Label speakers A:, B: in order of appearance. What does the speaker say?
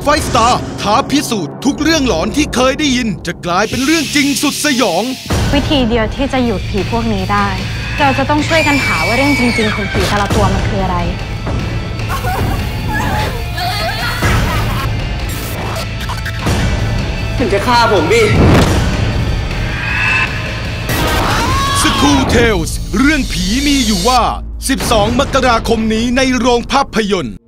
A: ไฟสตาร์ท้าพิสูจน์ทุกเรื่องหลอนที่เคยได้ยินจะกลายเป็นเรื่องจริงสุดสยอง
B: วิธีเดียวที่จะหยุดผีพวกนี้ได้เราจะต้องช่วยกันหาว่าเรื่องจริงๆของผีแต่ละตัวมันคืออะไร
C: มันจะฆ่าผมดิ
A: School Tales เรื่องผีมีอยู่ว่า12 มกราคมนี้ในโรงภาพยนตร์